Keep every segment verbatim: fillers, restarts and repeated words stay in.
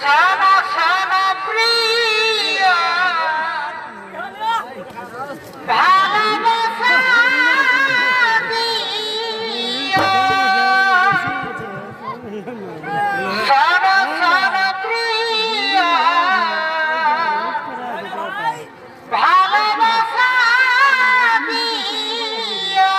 শোনো শোনো প্রিয় ভালোবাসা দিও শোনো শোনো প্রিয় ভালোবাসা দিও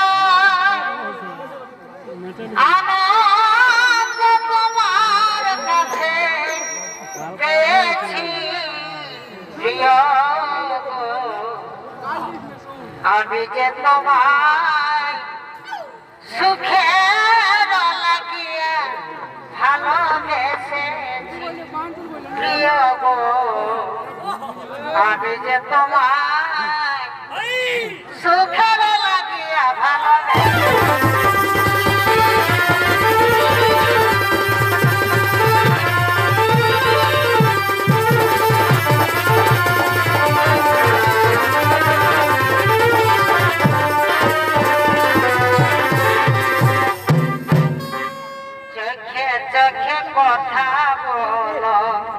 আনন্দ তোমার কাছে পেয়েছি প্রিয় গো, আমি যে তোমায় সুখের লাগিয়া ভালোবেসেছি প্রিয় গো, আমি যে তোমায় সুখের লাগিয়া ভালোবেসেছি। চোখে কথা বলো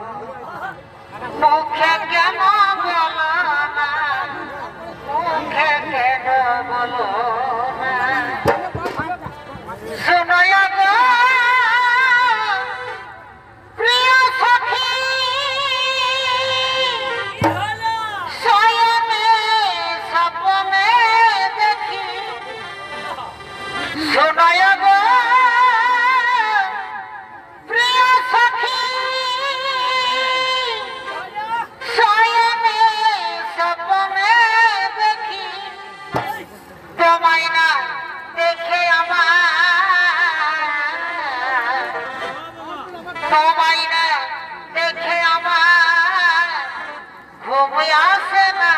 মুখে কেন বলো না, মুখে কেন বলো না, শোনো গো প্রিয় সখী শয়নে স্বপ্নে দেখি, শোনো গো প্রিয় সখী শয়নে স্বপ্নে দেখি, তোমায় না দেখে আমার, তোমায় না দেখে আমার ঘুম আসে না,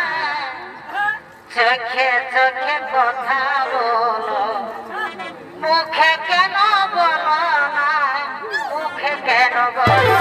চোখে চোখে কথা বলো মুখে কেন বলো না, মুখে কেন বলো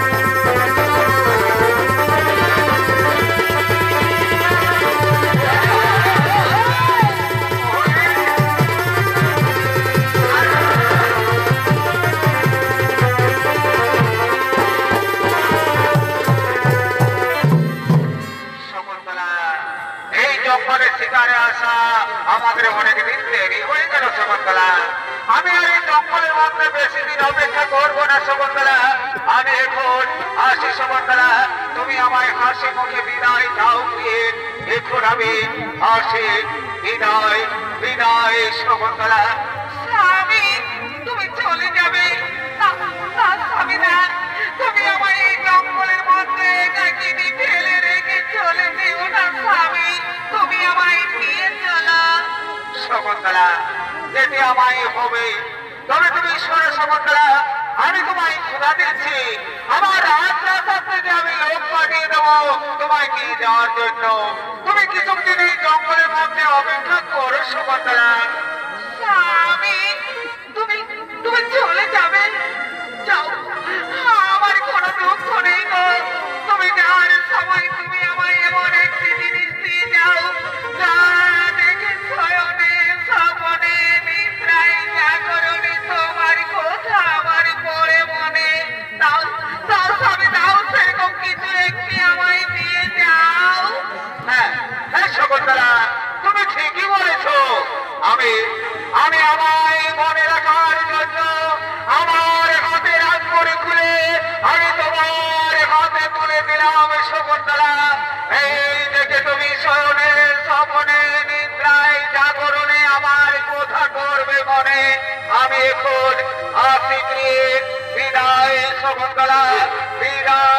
শিকারে আসা আমাদের অনেক দিন দেরি হয়ে গেল শকুন্তলা, আমি আর এই জঙ্গলের মধ্যে বেশি দিন অপেক্ষা করবো না শকুন্তলা, আমি এখন আসি শকুন্তলা, তুমি আমায় হাসি মুখে বিদায় দাও প্রিয়, এখন আমি আসি বিদায় বিদায় শকুন্তলা। স্বামী তুমি চলে যাবে না, স্বামী না, তুমি আমায় এই জঙ্গলের মধ্যে একাকী ফেলে রেখে চলে যেও না স্বামী, তুমি আমায় নিয়ে চলো। শকুন্তলা যেতে আমায় হবে, তবে তুমি শোনো শকুন্তলা, আমি তোমায় ক্ষুধা দিচ্ছি, আমার রাজপ্রাসাদ থেকে আমি লোক পাঠিয়ে দেবো তোমায় নিয়ে যাওয়ার জন্য, তুমি কিছুদিন এই জঙ্গলের মধ্যে অপেক্ষা করো শকুন্তলা। স্বামী তুমি তুমি চলে যাবে, যাও, আমার কোনো দুঃখ নেই গো, তুমি যাওয়ার সময় তুমি আমায় এমন একটি জিনিস দিয়ে যাও যা দেখে শয়নে স্বপ্নে নিদ্রায় জাগরণে তোমার কথা আমার পড়ে মনে, দাও দাও স্বামী দাও, সেরকম কিছু একটি আমায় দিয়ে যাও। হ্যাঁ হ্যাঁ শকুন্তলা তুমি ঠিকই বলেছো, আমি আমি আমায় মনে রাখার জন্য আমার হাতের আঙ্গুর খুলে আমি তোমার হাতে তুলে দিলাম শকুন্তলা, এই দেখে তুমি শয়নে স্বপ্নে নিদ্রায় জাগরণে আমার কথা করবে মনে, আমি এখন আসি প্রিয়, বিদায় শকুন্তলা বিদায়।